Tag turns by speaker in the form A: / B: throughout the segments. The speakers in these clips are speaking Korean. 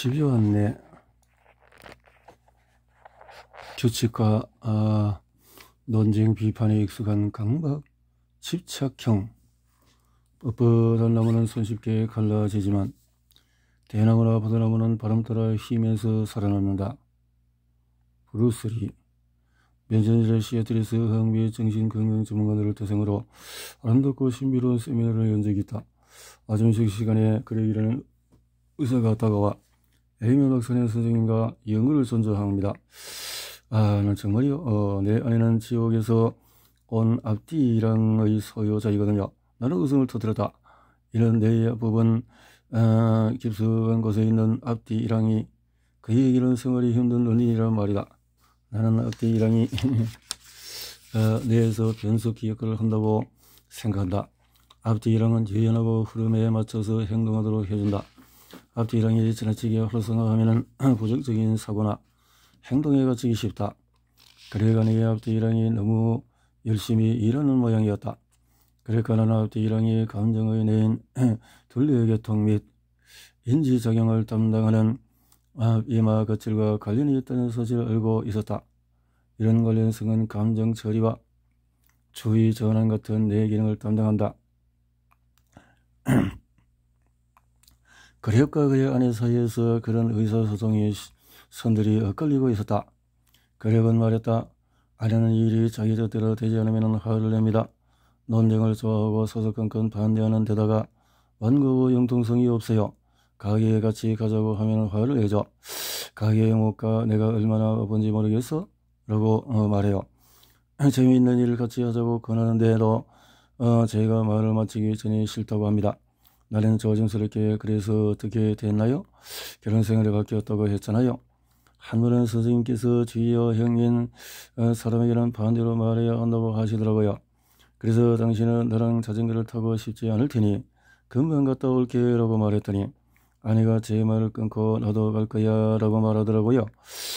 A: 집요한 내 규칙과 논쟁 비판에 익숙한 강박 집착형. 뻣뻣한 나무는 손쉽게 갈라지지만 대나무나 포도나무는 바람 따라 휘면서 살아남는다. 브루스리. 면전지를 시애틀에서 항미의 정신건강 전문가들을 대상으로 아름답고 신비로운 세미나를 연 적이 있다. 아점식 시간에 그에게는 의사가 다가와 에이미 박사님 선생님과 영어를 존중합니다. 난 정말요. 내 아내는 지옥에서 온 앞뒤랑의 소유자이거든요. 나는 웃음을 터뜨렸다. 이런 내 법은 깊숙한 곳에 있는 앞뒤랑이 그에게는 생활이 힘든 원인이란 말이다. 나는 앞뒤랑이 뇌에서 변속기 역할을 한다고 생각한다. 앞뒤랑은 유연하고 흐름에 맞춰서 행동하도록 해준다. 앞뒤랑이 지나치게 활성화하면 부정적인 사고나 행동에 갇히기 쉽다. 그래가 내 앞뒤랑이 너무 열심히 일하는 모양이었다. 그러니까 나는 앞뒤랑이 감정의 내인 둘레교통 및 인지작용을 담당하는 이마 거칠과 관련이 있다는 사실을 알고 있었다. 이런 관련성은 감정 처리와 주의 전환 같은 내 기능을 담당한다. 그랩과 그의 아내 사이에서 그런 의사소통의 선들이 엇갈리고 있었다. 그랩은 말했다. 아내는 이 일이 자기 뜻대로 되지 않으면 화를 냅니다. 논쟁을 좋아하고 소속건건 반대하는 데다가 완고의 융통성이 없어요. 가게에 같이 가자고 하면 화를 내죠. 가게에 못 가 내가 얼마나 바쁜지 모르겠어? 라고 말해요. 재미있는 일을 같이 하자고 권하는데도 제가 말을 마치기 전에 싫다고 합니다. 나는 조심스럽게 그래서 어떻게 됐나요? 결혼생활이 바뀌었다고 했잖아요. 한 번은 선생님께서 주의여 형님 사람에게는 반대로 말해야 한다고 하시더라고요. 그래서 당신은 나랑 자전거를 타고 싶지 않을 테니 금방 갔다 올게 라고 말했더니 아내가 제 말을 끊고 나도 갈 거야 라고 말하더라고요.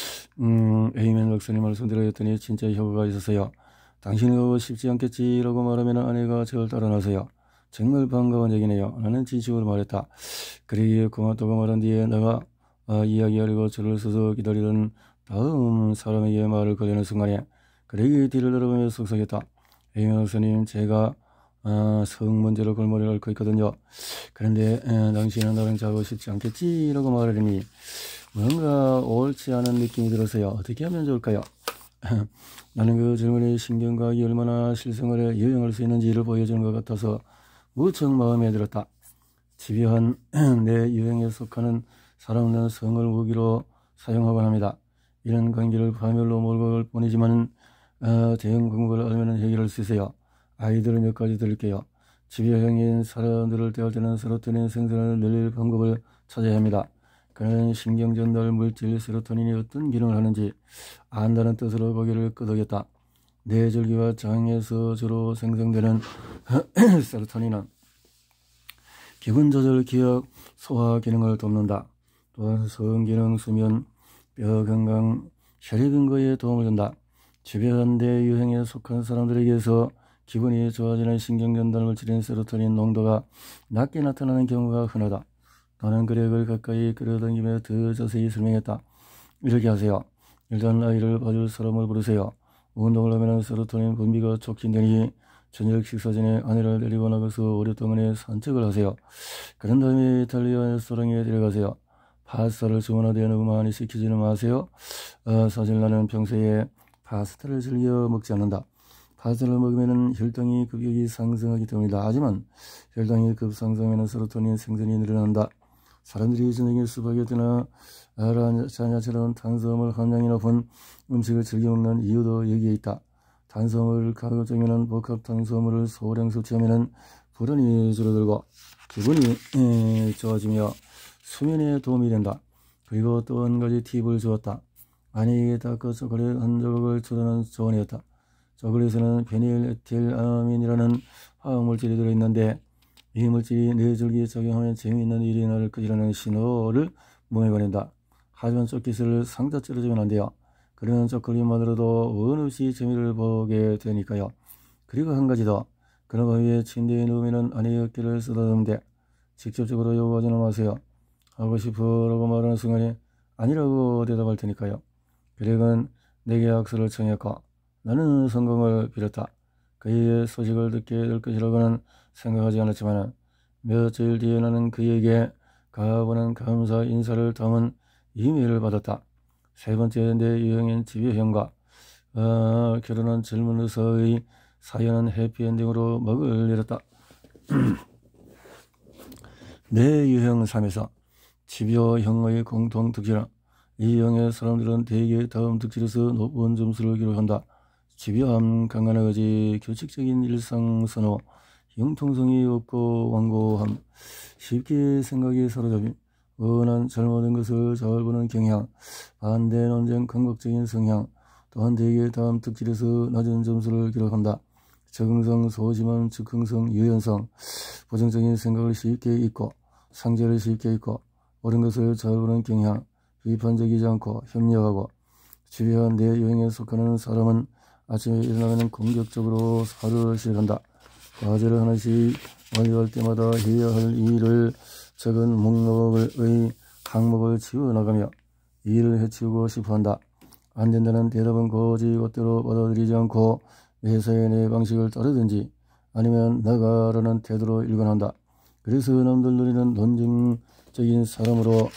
A: 에이멘 박사님 말씀대로 했더니 진짜 효과가 있었어요. 당신이 가고 싶지 않겠지 라고 말하면 아내가 저를 따라 나서요. 정말 반가운 얘기네요. 나는 진심으로 말했다. 그러기에 고맙다고 말한 뒤에 내가 이야기하려고 줄을 서서 기다리던 다음 사람에게 말을 걸려는 순간에 그에게 뒤를 돌아보며 속삭였다. 에이멘 박사님 제가 성 문제로 골머리를 앓고 있거든요. 그런데 당신은 나랑 자고 싶지 않겠지? 라고 말하려니 뭔가 옳지 않은 느낌이 들어서요. 어떻게 하면 좋을까요? 나는 그 질문의 신경과학이 얼마나 실생활에 유용할 수 있는지를 보여주는 것 같아서 무척 마음에 들었다. 집요한 내 유행에 속하는 사람들은 성을 무기로 사용하곤 합니다. 이런 관계를 파멸로 몰고 갈 뿐이지만 대응 방법을 알면 해결할 수 있어요. 아이디어를 몇 가지 드릴게요. 집요형인 사람들을 대할 때는 세로토닌 생산을 늘릴 방법을 찾아야 합니다. 그는 신경전달 물질 세로토닌이 어떤 기능을 하는지 안다는 뜻으로 고개를 끄덕였다. 뇌절기와 장에서 주로 생성되는 세로토닌은 기분조절, 기억, 소화 기능을 돕는다. 또한 성기능, 수면, 뼈 건강, 혈액 근거에 도움을 준다. 집요한 대유행에 속한 사람들에게서 기분이 좋아지는 신경전달 물질인 세로토닌 농도가 낮게 나타나는 경우가 흔하다. 나는 그렉을 가까이 끌어당기며 더 자세히 설명했다. 이렇게 하세요. 일단 아이를 봐줄 사람을 부르세요. 운동을 하면 세로토닌 분비가 촉진되니 저녁 식사 전에 아내를 데리고 나가서 오랫동안에 산책을 하세요. 그런 다음에 이탈리아 레스토랑에 데려가세요. 파스타를 주문하되 너무 많이 시키지는 마세요. 사실 나는 평소에 파스타를 즐겨 먹지 않는다. 파스타를 먹으면 혈당이 급격히 상승하기 때문이다. 하지만 혈당이 급상승하면 세로토닌 생산이 늘어난다. 사람들이 저녁에 스파게티나 라자냐처럼 탄수화물 함량이 높은 음식을 즐겨 먹는 이유도 여기에 있다. 탄수화물을 가급적이면 복합 탄수화물을 소량 섭취하면 불안이 줄어들고 기분이 좋아지며 수면에 도움이 된다. 그리고 또 한 가지 팁을 주었다. 아내에게 다크 초콜릿 한 조각을 주라는 조언이었다. 초콜릿에는 페닐에틸아민이라는 화학물질이 들어있는데 이 물질이 뇌절기에 작용하면 재미있는 일이 나를 거지라는 신호를 몸에 보낸다. 하지만 초콜릿을 상자 찌르주면 안 돼요. 그러면 초콜릿만으로도 원 없이 재미를 보게 되니까요. 그리고 한 가지 더. 그런 밤에 침대에 누우면 아내의 어깨를 쓰다듬는데 직접적으로 요구하지는 마세요. 하고 싶어라고 말하는 순간에 아니라고 대답할 테니까요. 그렉은 내게 악수를 청했고 나는 성공을 빌었다. 그의 소식을 듣게 될 것이라고는 생각하지 않았지만 며칠 뒤에 나는 그에게 가보는 감사 인사를 담은 이메일을 받았다. 세 번째 내 유형인 집요형과 결혼한 젊은 의사의 사연은 해피엔딩으로 먹을 잃었다. 내 유형 3에서 집요형의 공통 특징은 이 유형의 사람들은 대개 다음 특질에서 높은 점수를 기록한다. 집요함, 강한 의지, 규칙적인 일상 선호, 융통성이 없고 완고함, 쉽게 생각이 사로잡힘, 원한 잘못된 것을 잘 보는 경향, 반대 논쟁 강박적인 성향, 또한 대개 다음 특질에서 낮은 점수를 기록한다. 적응성, 소심함, 즉흥성, 유연성, 부정적인 생각을 쉽게 잊고 상제를 쉽게 잊고 옳은 것을 잘 보는 경향, 비판적이지 않고 협력하고 집요한 내 유형에 속하는 사람은 아침에 일어나면 공격적으로 하루를 시작한다. 과제를 하나씩 완료할 때마다 해야 할 일을 적은 목록의 항목을 지워나가며 일을 해치우고 싶어한다. 안 된다는 대답은 고지 곧대로 받아들이지 않고 회사의 내 방식을 따르든지 아니면 나가라는 태도로 일관한다. 그래서 남들 눈에는 논쟁적인 사람으로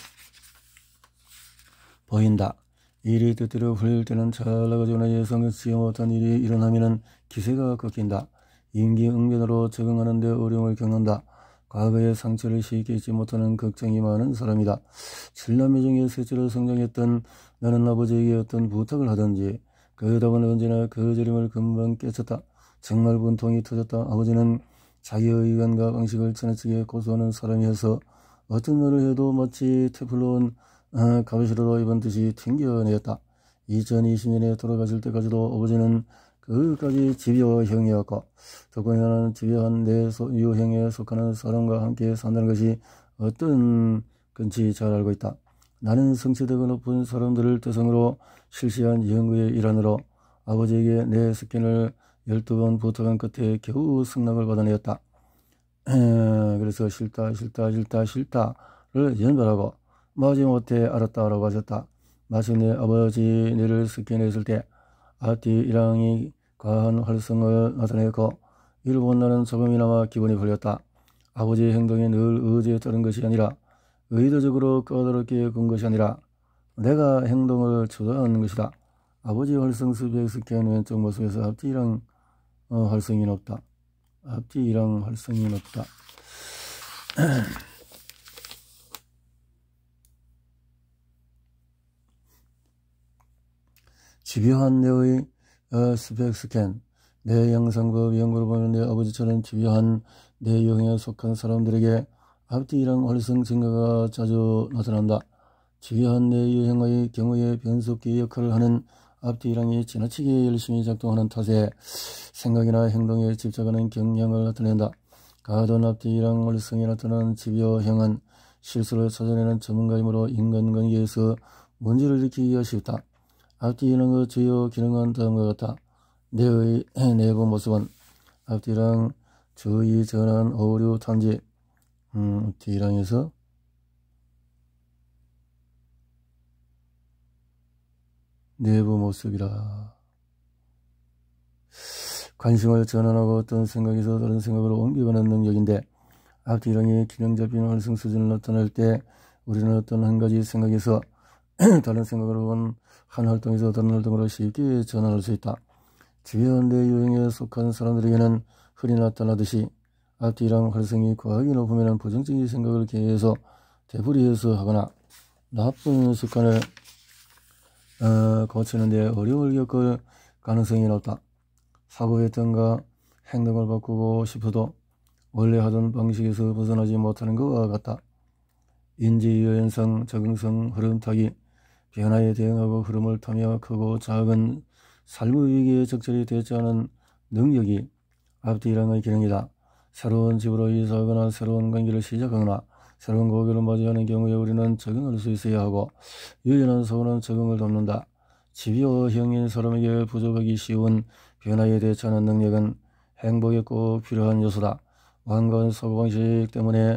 A: 보인다. 일이 뜻대로 풀릴 때는 잘 나가지거나 예상치 못한 일이 일어나면 기세가 꺾인다. 임기응변으로 적응하는 데 어려움을 겪는다. 과거의 상처를 쉽게 잊지 못하는 걱정이 많은 사람이다. 7남매 중에 셋째로 성장했던 나는 아버지에게 어떤 부탁을 하든지 그 답은 언제나 거절임을 금방 깨쳤다. 정말 분통이 터졌다. 아버지는 자기의 의견과 방식을 지나치게 고수하는 사람이어서 어떤 말을 해도 마치 테플론 가로시로도 입은 듯이 튕겨내었다. 2020년에 돌아가실 때까지도 아버지는 끝까지 집요형이었고 덕분에 나는 집요한 내 유형에 속하는 사람과 함께 산다는 것이 어떤 건지 잘 알고 있다. 나는 성취도가 높은 사람들을 대상으로 실시한 연구의 일환으로 아버지에게 내 스캔을 12번 부탁한 끝에 겨우 승낙을 받아내었다. 그래서 싫다를 연발하고 마지못해 알았다라고 하셨다. 마침내 아버지 뇌를 스캔했을 때 앞뒤 일항이 과한 활성을 나타냈고 이를 본 나는 조금이나마 기분이 풀렸다. 아버지의 행동이 늘 의지에 따른 것이 아니라 의도적으로 까다롭게 군 것이 아니라 내가 행동을 주도하는 것이다. 아버지 활성 스펙 스캔 왼쪽 모습에서 앞뒤랑 활성이 높다. 앞뒤랑 활성이 높다. 집요한 내의 스펙 스캔. 내 영상법 연구를 보면 내 아버지처럼 집요한 내 유형에 속한 사람들에게 앞뒤랑 활성 증가가 자주 나타난다. 집요한 내 유형의 경우에 변속기 역할을 하는 앞뒤랑이 지나치게 열심히 작동하는 탓에 생각이나 행동에 집착하는 경향을 나타낸다. 가던 앞뒤랑 활성이 나타나는 집요형은 실수를 찾아내는 전문가이므로 인간관계에서 문제를 일으키기가 쉽다. 앞뒤랑 그 주요 기능은 다음과 같다. 내의 내부 모습은 앞뒤랑 주의 전환 오류 탐지 뒤랑에서 내부 모습이라. 관심을 전환하고 어떤 생각에서 다른 생각으로 옮겨가는 능력인데 앞뒤랑이 균형 잡힌 활성 수준을 나타낼 때 우리는 어떤 한 가지 생각에서 다른 생각으로 한 활동에서 다른 활동으로 쉽게 전환할 수 있다. 집요한 내 유형에 속한 사람들에게는 흔히 나타나듯이 앞뒤랑 활성이 과하게 높으면 부정적인 생각을 계속 되풀이해서 하거나 나쁜 습관을 고치는데 어려움을 겪을 가능성이 높다. 사고 패턴과 행동을 바꾸고 싶어도 원래 하던 방식에서 벗어나지 못하는 것과 같다. 인지유연성, 적응성, 흐름 타기, 변화에 대응하고 흐름을 타며 크고 작은 삶의 위기에 적절히 대처하는 능력이 앞뒤랑의 기능이다. 새로운 집으로 이사하거나 새로운 관계를 시작하거나 새로운 고객을 맞이하는 경우에 우리는 적응할 수 있어야 하고 유연한 사고는 적응을 돕는다. 집요형인 사람에게 부족하기 쉬운 변화에 대처하는 능력은 행복에 꼭 필요한 요소다. 완고한 사고방식 때문에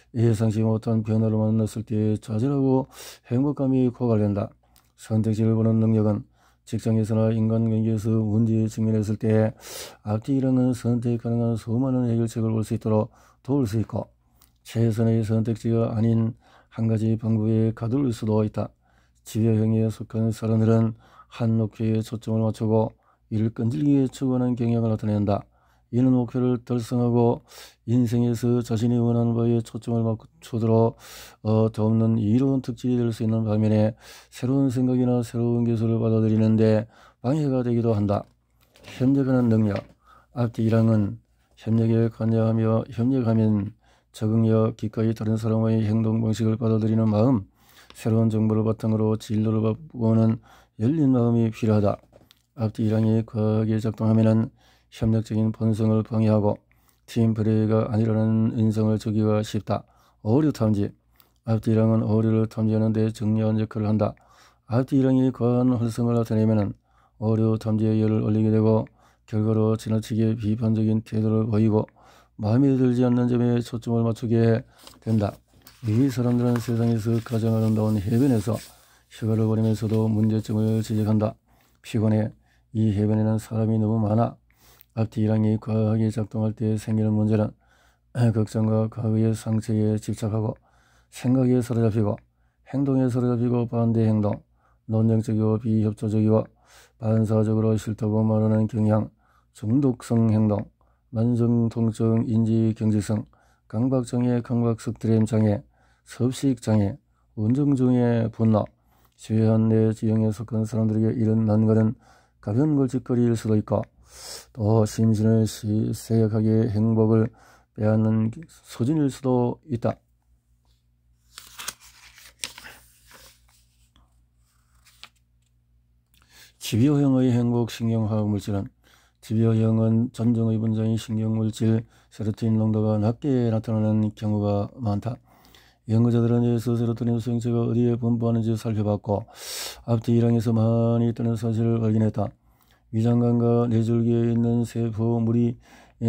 A: 예상치 못한 변화를 만났을 때 좌절하고 행복감이 고갈된다. 선택지를 보는 능력은 직장에서나 인간관계에서 문제에 직면했을 때 앞뒤 이르는 선택 가능한 수많은 해결책을 볼 수 있도록 도울 수 있고, 최선의 선택지가 아닌 한 가지 방법에 가둘 수도 있다. 집요형에 속한 사람들은 한 목표에 초점을 맞추고 이를 끈질기게 추구하는 경향을 나타낸다. 이는 목표를 달성하고 인생에서 자신이 원하는 바에 초점을 맞추도록 돕는 이로운 특질이 될 수 있는 반면에 새로운 생각이나 새로운 기술을 받아들이는데 방해가 되기도 한다. 협력하는 능력. 앞뒤 1항은 협력에 관여하며 협력하면 적응력, 기꺼이 다른 사람의 행동 방식을 받아들이는 마음, 새로운 정보를 바탕으로 진로를 바꾸는 열린 마음이 필요하다. 앞뒤 1항이 과하게 작동하면 협력적인 본성을 방해하고 팀 플레이가 아니라는 인상을 주기가 쉽다. 오류 탐지. 앞뒤 1항은 오류를 탐지하는 데 중요한 역할을 한다. 앞뒤 1항이 과한 활성을 나타내면 오류 탐지에 열을 올리게 되고 결과로 지나치게 비판적인 태도를 보이고 마음에 들지 않는 점에 초점을 맞추게 된다. 이 사람들은 세상에서 가장 아름다운 해변에서 휴가를 보내면서도 문제점을 지적한다. 피곤해. 이 해변에는 사람이 너무 많아. 앞뒤 1항이 과하게 작동할 때 생기는 문제는 걱정과 과거의 상처에 집착하고 생각에 사로잡히고 행동에 사로잡히고 반대 행동, 논쟁적이고 비협조적이고 반사적으로 싫다고 말하는 경향, 중독성 행동, 만성통증 인지경직성, 강박장애, 강박스트렘장애, 섭식장애, 운동 중의 분노, 주요한 내 지형에 속한 사람들에게 이런 난관은 가벼운 골칫거리일 수도 있고 또 심신을 세약하게 행복을 빼앗는 소진일 수도 있다. 집요형의 행복 신경화학 물질은 집요형은 전정의 분자인 신경물질 세로토닌 농도가 낮게 나타나는 경우가 많다. 연구자들은 이에서 세로토닌 수용체가 어디에 분포하는지 살펴봤고 앞뒤 1항에서 많이 있다는 사실을 확인했다. 위장관과 뇌줄기에 있는 세포물이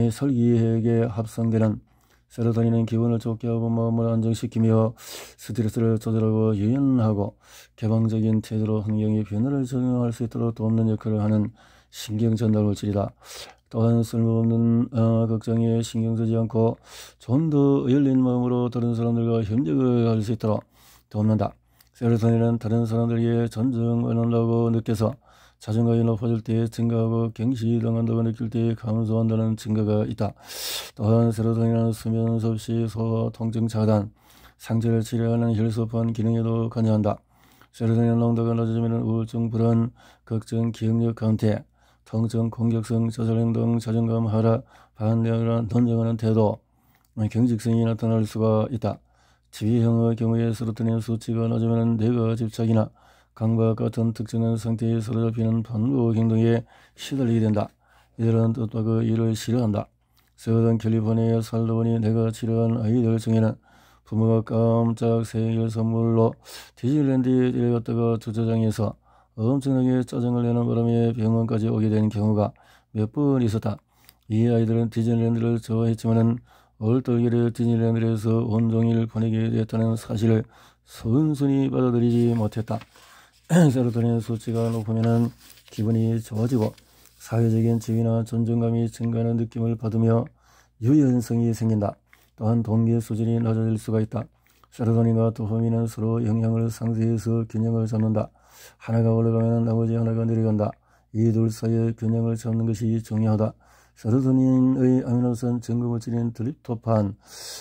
A: 설기획에 합성되는 세로토닌은 기분을 좋게 하고 마음을 안정시키며 스트레스를 조절하고 유연하고 개방적인 태도로 환경의 변화를 적용할 수 있도록 돕는 역할을 하는 신경 전달 물질이다. 또한 쓸모없는 걱정에 신경 쓰지 않고 좀 더 열린 마음으로 다른 사람들과 협력을 할 수 있도록 돕는다. 세로토닌은 다른 사람들에게 존중받는다고 느껴서 자존감이 높아질 때 증가하고 경시당한다고 느낄 때 감소한다는 증거가 있다. 또한 세로토닌은 수면 섭씨, 소화 통증 차단, 상처를 치료하는 혈소판 기능에도 관여한다. 세로토닌 농도가 낮아지면 우울증, 불안, 걱정, 기억력 감퇴, 통증, 공격성, 저절행동, 자존감 하락, 반대하거나 논쟁하는 태도, 경직성이 나타날 수가 있다. 집요형의 경우에 세로토닌 수치가 낮으면 뇌가 집착이나 강박 같은 특정한 상태에 사로잡히는 반복 행동에 시달리게 된다. 이들은 뜻밖의 일을 싫어한다. 서던 캘리포니아에 살다 보니 내가 치료한 아이들 중에는 부모가 깜짝 생일 선물로 디즈니랜드에 데려갔다가 주차장에서 엄청나게 짜증을 내는 바람에 병원까지 오게 된 경우가 몇 번 있었다. 이 아이들은 디즈니랜드를 좋아했지만은 얼떨결에 디즈니랜드에서 온종일 보내게 됐다는 사실을 순순히 받아들이지 못했다. 세로토닌 수치가 높으면 기분이 좋아지고 사회적인 지위나 존중감이 증가하는 느낌을 받으며 유연성이 생긴다. 또한 동기 수준이 낮아질 수가 있다. 세로토닌과 도파민은 서로 영향을 상쇄해서 균형을 잡는다. 하나가 올라가면 나머지 하나가 내려간다. 이 둘 사이의 균형을 잡는 것이 중요하다. 세로토닌의 아미노산 증거물질인 트립토판은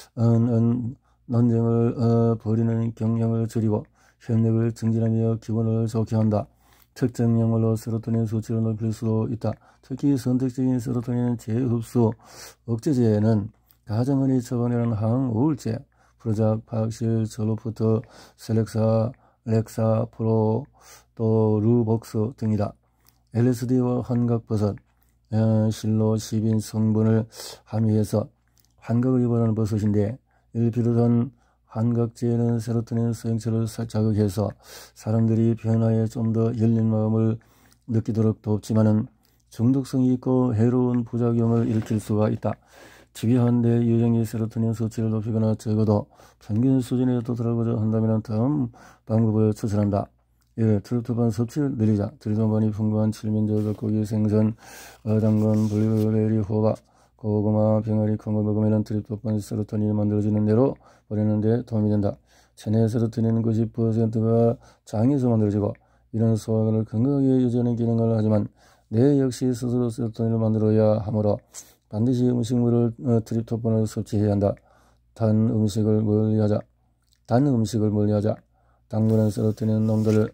A: 논쟁을 벌이는 경향을 줄이고 협력을 증진하며 기분을 좋게 한다. 특정 약물로 세로토닌 수치를 높일 수도 있다. 특히 선택적인 세로토닌 재흡수 억제제는 가장 흔히 처방되는 항우울제, 프로작, 박실, 절로프트, 셀렉사, 렉사, 프로, 또 루복스 등이다. LSD와 환각버섯, 실로시빈 성분을 함유해서 환각을 유발하는 버섯인데 이를 비롯한 환각제는 세로토닌 수용체를 자극해서 사람들이 변화에 좀 더 열린 마음을 느끼도록 돕지만은 중독성이 있고 해로운 부작용을 일으킬 수가 있다. 집요한 내 유형이 세로토닌 수치를 높이거나 적어도 평균 수준에 도달하고자 한다면 다음 방법을 추천한다. 1. 트립토판 섭취를 늘리자. 트립토판이 풍부한 칠면조, 고기, 생선, 당근, 블루베리, 호박, 고구마, 병아리, 콩을 먹으면 트립토판, 세로토닌이 만들어지는 대로 보내는 데 도움이 된다. 체내 세로토닌 90%가 장에서 만들어지고 이런 소화를 건강하게 유지하는 기능을 하지만 뇌 역시 스스로 세로토닌을 만들어야 하므로 반드시 음식물을 트립토판을 섭취해야 한다. 단 음식을 멀리하자. 당분은 세로토닌 농도를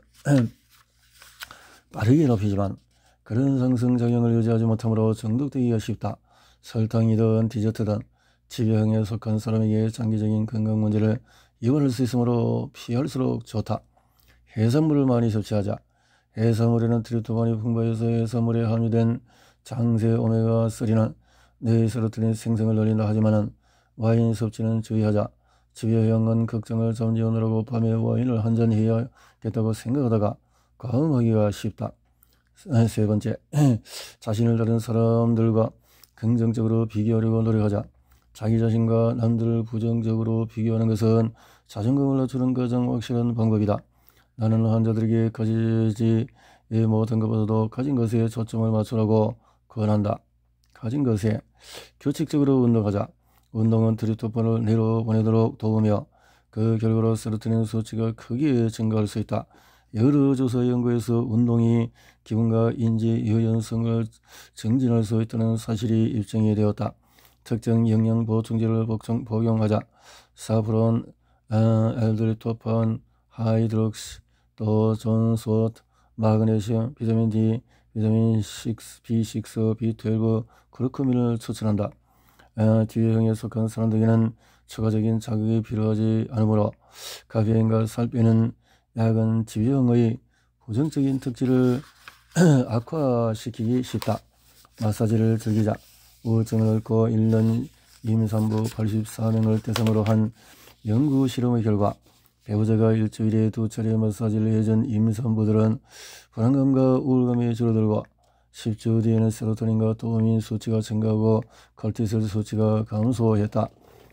A: 빠르게 높이지만 그런 상승작용을 유지하지 못하므로 중독되기가 쉽다. 설탕이든 디저트든 집요형에 속한 사람에게 장기적인 건강 문제를 유발할 수 있으므로 피할수록 좋다. 해산물을 많이 섭취하자. 해산물에는 트립토판이 풍부해서 해산물에 함유된 장세 오메가3는 뇌의 세로토닌 생성을 늘린다 하지만 와인 섭취는 주의하자. 집요형은 걱정을 잠재우느라고 밤에 와인을 한 잔 해야겠다고 생각하다가 과음하기가 쉽다. 세 번째, 자신을 다른 사람들과 긍정적으로 비교하려고 노력하자. 자기 자신과 남들을 부정적으로 비교하는 것은 자존감을 낮추는 가장 확실한 방법이다. 나는 환자들에게 가지지 못한 것보다도 가진 것에 초점을 맞추라고 권한다. 가진 것에 규칙적으로 운동하자. 운동은 트립토판을 뇌로 보내도록 도우며 그 결과로 세로토닌 수치가 크게 증가할 수 있다. 여러 조사 연구에서 운동이 기분과 인지 유연성을 증진할 수 있다는 사실이 입증이 되었다. 특정 영양 보충제를 복용하자. 사프론, 엘드리토판, 하이드록시, 또 존스워트, 마그네슘, 비타민 D, 비타민 B6, B12, 쿠르쿠민을 추천한다. 뒤형에 속한 사람들에게는 추가적인 자극이 필요하지 않으므로 카페인과 살 빼는 약은 집요형의 부정적인 특질을 악화시키기 쉽다. 마사지를 즐기자. 우울증을 앓고 1년 임산부 84명을 대상으로 한 연구 실험의 결과 배우자가 일주일에 2차례 마사지를 해준 임산부들은 불안감과 우울감이 줄어들고 10주 뒤에는 세로토닌과 도파민 수치가 증가하고 kor티솔 수치가 감소했다.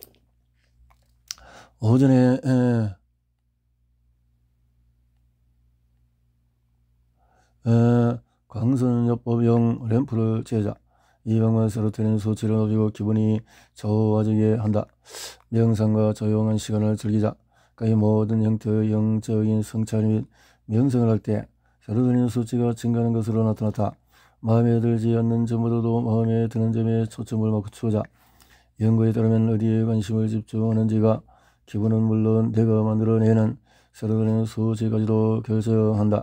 A: 오전에 광선요법용 램프를 재자. 이 방법은 세로토닌 수치를 높이고 기분이 좋아지게 한다. 명상과 조용한 시간을 즐기자. 거의 모든 형태의 영적인 성찰 및 명상을 할 때 세로토닌 수치가 증가하는 것으로 나타났다. 마음에 들지 않는 점보다도 마음에 드는 점에 초점을 맞추자. 연구에 따르면 어디에 관심을 집중하는지가 기분은 물론 내가 만들어내는 세로토닌 수치까지도 결정한다.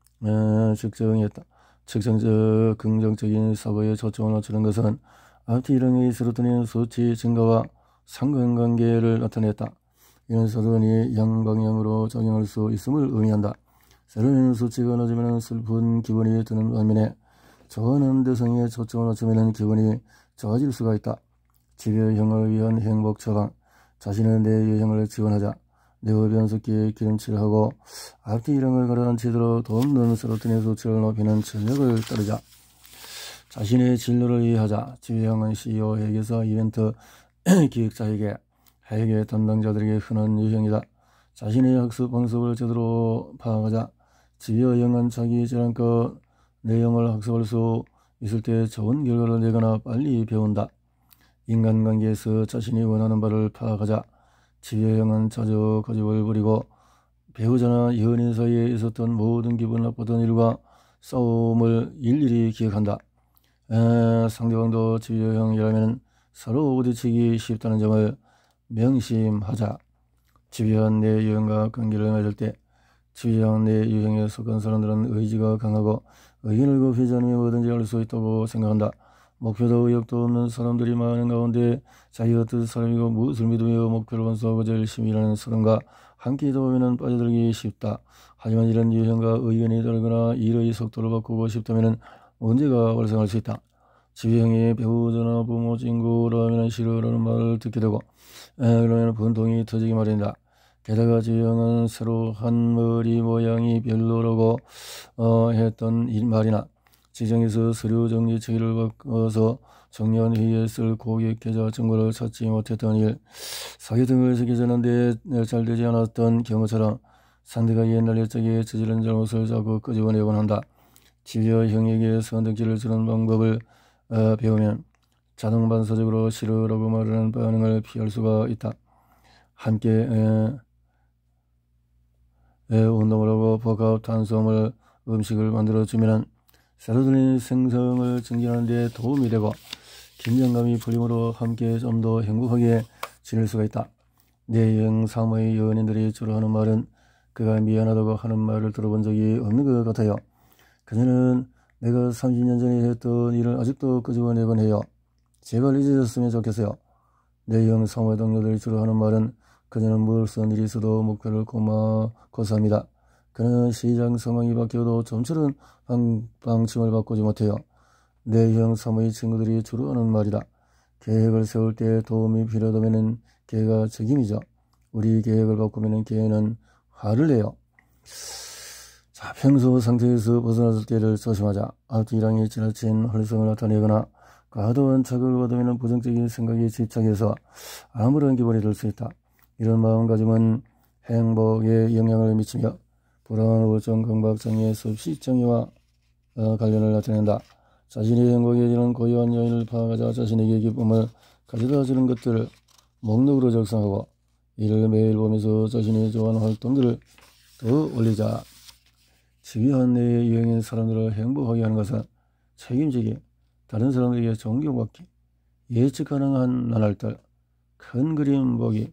A: 측정적 긍정적인 사고에 초점을 맞추는 것은 앞뒤 일행의 세로토닌 수치 증가와 상관관계를 나타냈다. 이런 세로토닌이 양방향으로 작용할 수 있음을 의미한다. 세로토닌 수치가 낮으면 슬픈 기분이 드는 반면에 좋아하는 대상에 초점을 맞추면 기분이 좋아질 수가 있다. 집요형을 위한 행복 처방. 자신의 내 유형을 지원하자. 뇌의 변속기에 기름칠을 하고 앞뒤 일행을 가라앉히도록 돕는 세로토닌 수치를 높이는 전략을 따르자. 자신의 진로를 이해하자. 집요형은 CEO, 회계사, 이벤트 기획자에게 회계 담당자들에게 흔한 유형이다. 자신의 학습 방법을 제대로 파악하자. 집요형은 자기 질환과 내용을 학습할 수 있을 때 좋은 결과를 내거나 빨리 배운다. 인간관계에서 자신이 원하는 바를 파악하자. 집요형은 자주 고집을 부리고 배우자나 연인 사이에 있었던 모든 기분 나빴던 일과 싸움을 일일이 기억한다. 상대방도 집요형이라면 서로 부딪히기 쉽다는 점을 명심하자. 집요한 내 유형과 관계를 맺을 때 집요한 내 유형에 속한 사람들은 의지가 강하고 의견을 굽히지 않으면 뭐든지 할 수 있다고 생각한다. 목표도 의욕도 없는 사람들이 많은 가운데 자기가 어떤 사람이고 무엇을 믿으며 목표를 완수하고 열심히 일하는 사람과 함께 있다 보면 빠져들기 쉽다. 하지만 이런 유형과 의견이 다르거나 일의 속도를 바꾸고 싶다면 문제가 발생할 수 있다. 집요형이 배우자나 부모, 친구라면 싫어라는 말을 듣게 되고 그러면 분통이 터지기 마련이다. 게다가 집요형은 새로 한 머리 모양이 별로라고 했던 말이나 직장에서 서류 정리 처리를 바꿔서 정년 회의에 쓸 고객 계좌 정보를 찾지 못했던 일, 사기 등을 제기하는데 잘 되지 않았던 경우처럼 상대가 옛날 옛적에 저지른 잘못을 자꾸 끄집어내곤 한다. 지휘와 형에게 선택지를 주는 방법을 배우면 자동 반사적으로 싫으라고 말하는 반응을 피할 수가 있다. 함께 운동을 하고 복합 탄수화물 음식을 만들어주면 세로토닌 생성을 증진하는 데 도움이 되고 긴장감이 풀림으로 함께 좀 더 행복하게 지낼 수가 있다. 내 영상의 연인들이 주로 하는 말은 그가 미안하다고 하는 말을 들어본 적이 없는 것 같아요. 그녀는 내가 30년 전에 했던 일을 아직도 끄집어내곤 해요. 제발 잊으셨으면 좋겠어요. 내 영상의 동료들이 주로 하는 말은 그녀는 무슨 일이 있어도 목표를 고사합니다. 그는 시장 상황이 바뀌어도 좀처럼 방침을 바꾸지 못해요. 내 형 사모의 친구들이 주로 하는 말이다. 계획을 세울 때 도움이 필요하다면 걔가 책임이죠. 우리 계획을 바꾸면 걔는 화를 내요. 자, 평소 상태에서 벗어났을 때를 조심하자. 앞뒤랑이 지나친 활성을 나타내거나 과도한 자극을 받으면 부정적인 생각에 집착해서 아무런 기분이 들 수 있다. 이런 마음가짐은 행복에 영향을 미치며 불안, 우울증, 강박장애, 섭식장애와 관련을 나타낸다. 자신의 행복에 이르는 고유한 요인을 파악하자 자신에게 기쁨을 가져다 주는 것들을 목록으로 작성하고 이를 매일 보면서 자신이 좋아하는 활동들을 더 올리자. 지휘한 내 유형인 사람들을 행복하게 하는 것은 책임지기, 다른 사람들에게 존경받기, 예측 가능한 나날들, 큰 그림 보기,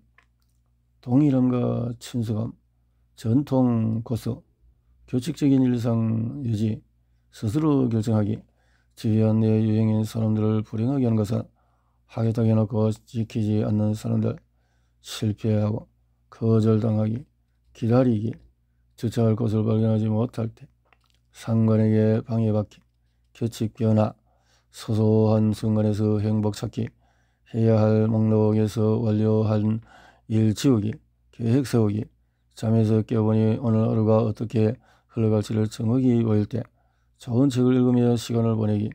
A: 동일함과 친숙함, 전통 고수, 규칙적인 일상 유지, 스스로 결정하기. 지휘한 내 유형인 사람들을 불행하게 하는 것은 하겠다고 해놓고 지키지 않는 사람들, 실패하고 거절당하기, 기다리기, 주차할 곳을 발견하지 못할 때, 상관에게 방해받기, 규칙 변화, 소소한 순간에서 행복 찾기, 해야 할 목록에서 완료한 일 지우기, 계획 세우기, 잠에서 깨어보니 오늘 하루가 어떻게 흘러갈지를 정확히 보일 때, 좋은 책을 읽으며 시간을 보내기,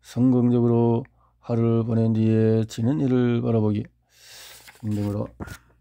A: 성공적으로 하루를 보낸 뒤에 지는 일을 바라보기 등등으로